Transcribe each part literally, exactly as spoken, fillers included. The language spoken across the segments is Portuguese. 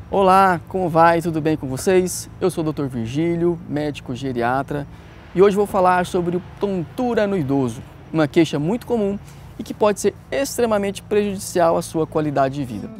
Olá, como vai? Tudo bem com vocês? Eu sou o doutor Virgílio, médico geriatra, e hoje vou falar sobre tontura no idoso, uma queixa muito comum e que pode ser extremamente prejudicial à sua qualidade de vida.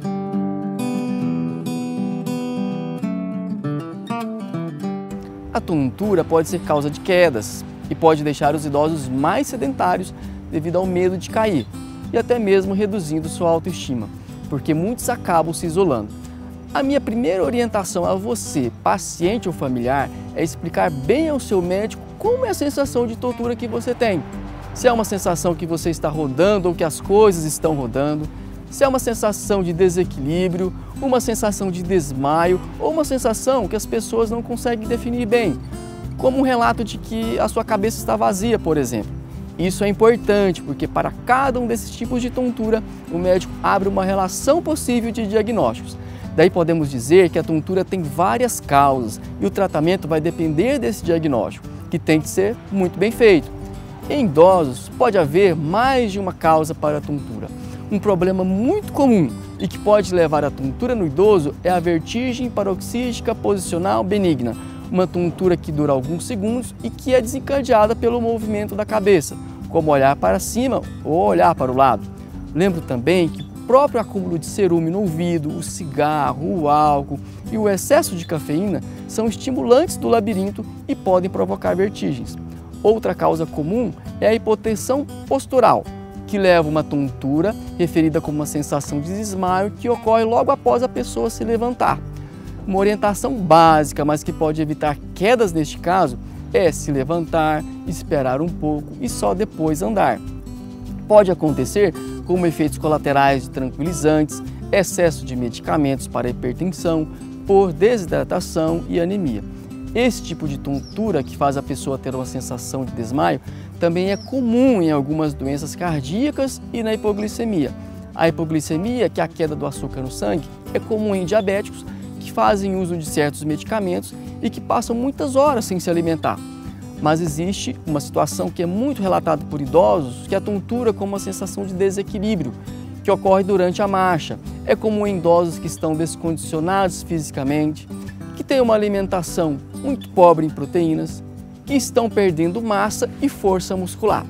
A tontura pode ser causa de quedas e pode deixar os idosos mais sedentários devido ao medo de cair e até mesmo reduzindo sua autoestima, porque muitos acabam se isolando. A minha primeira orientação a você, paciente ou familiar, é explicar bem ao seu médico como é a sensação de tontura que você tem. Se é uma sensação que você está rodando ou que as coisas estão rodando, se é uma sensação de desequilíbrio, uma sensação de desmaio ou uma sensação que as pessoas não conseguem definir bem, como um relato de que a sua cabeça está vazia, por exemplo. Isso é importante porque para cada um desses tipos de tontura, o médico abre uma relação possível de diagnósticos. Daí podemos dizer que a tontura tem várias causas e o tratamento vai depender desse diagnóstico, que tem que ser muito bem feito. Em idosos, pode haver mais de uma causa para a tontura. Um problema muito comum e que pode levar à tontura no idoso é a vertigem paroxística posicional benigna, uma tontura que dura alguns segundos e que é desencadeada pelo movimento da cabeça, como olhar para cima ou olhar para o lado. Lembro também que o próprio acúmulo de cerume no ouvido, o cigarro, o álcool e o excesso de cafeína são estimulantes do labirinto e podem provocar vertigens. Outra causa comum é a hipotensão postural, que leva a uma tontura referida como uma sensação de desmaio que ocorre logo após a pessoa se levantar. Uma orientação básica, mas que pode evitar quedas neste caso, é se levantar, esperar um pouco e só depois andar. Pode acontecer como efeitos colaterais de tranquilizantes, excesso de medicamentos para hipertensão, por desidratação e anemia. Esse tipo de tontura que faz a pessoa ter uma sensação de desmaio também é comum em algumas doenças cardíacas e na hipoglicemia. A hipoglicemia, que é a queda do açúcar no sangue, é comum em diabéticos que fazem uso de certos medicamentos e que passam muitas horas sem se alimentar. Mas existe uma situação que é muito relatada por idosos, que é a tontura com uma sensação de desequilíbrio, que ocorre durante a marcha. É comum em idosos que estão descondicionados fisicamente, que têm uma alimentação muito pobre em proteínas, que estão perdendo massa e força muscular.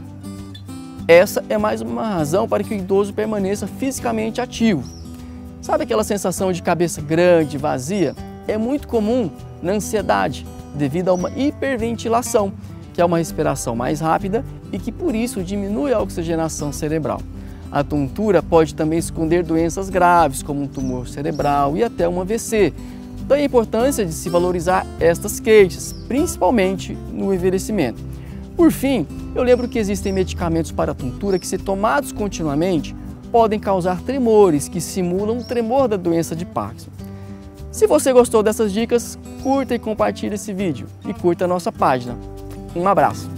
Essa é mais uma razão para que o idoso permaneça fisicamente ativo. Sabe aquela sensação de cabeça grande, vazia? É muito comum na ansiedade, devido a uma hiperventilação, que é uma respiração mais rápida e que por isso diminui a oxigenação cerebral. A tontura pode também esconder doenças graves, como um tumor cerebral e até um A V C. Daí a importância de se valorizar estas queixas, principalmente no envelhecimento. Por fim, eu lembro que existem medicamentos para a tontura que, se tomados continuamente, podem causar tremores que simulam o tremor da doença de Parkinson. Se você gostou dessas dicas, curta e compartilhe esse vídeo e curta a nossa página. Um abraço!